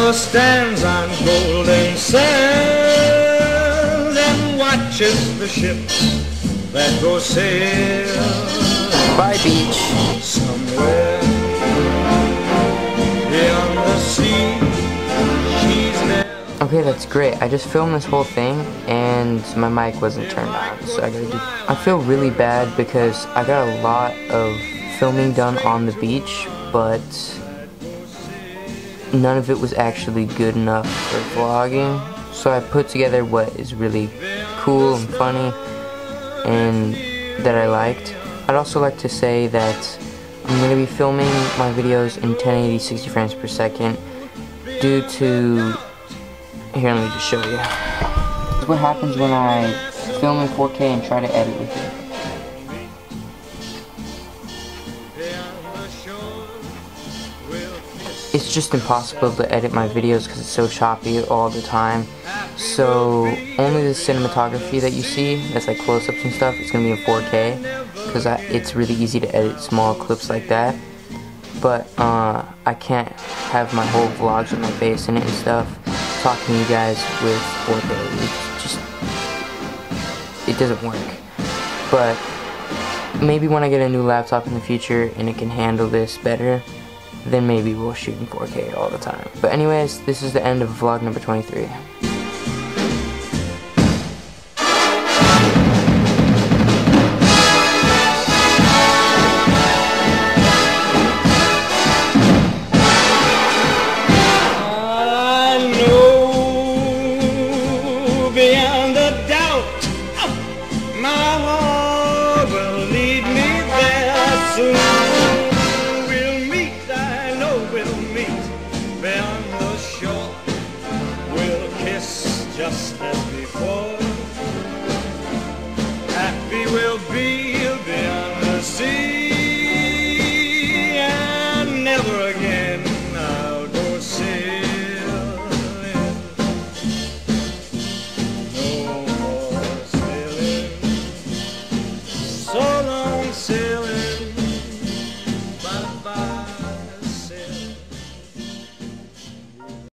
hero stands on golden sands and watches the ships that go sail. Bye, beach. Somewhere beyond the sea, she's there. Okay, that's great. I just filmed this whole thing and my mic wasn't turned on, so I feel really bad because I got a lot of filming done on the beach, but none of it was actually good enough for vlogging. So I put together what is really cool and funny and that I liked. I'd also like to say that I'm going to be filming my videos in 1080 60 frames per second due to... Here, let me just show you. This is what happens when I film in 4K and try to edit with it. It's just impossible to edit my videos because it's so choppy all the time. So only the cinematography that you see, that's like close-ups and stuff, it's going to be in 4K because it's really easy to edit small clips like that. But I can't have my whole vlogs with my face in it and stuff, talking to you guys with 4K. It doesn't work. But maybe when I get a new laptop in the future and it can handle this better, then maybe we'll shoot in 4K all the time. But anyways, this is the end of vlog number 23. I know beyond a doubt my heart will lead me there soon. We'll meet, I know we'll meet beyond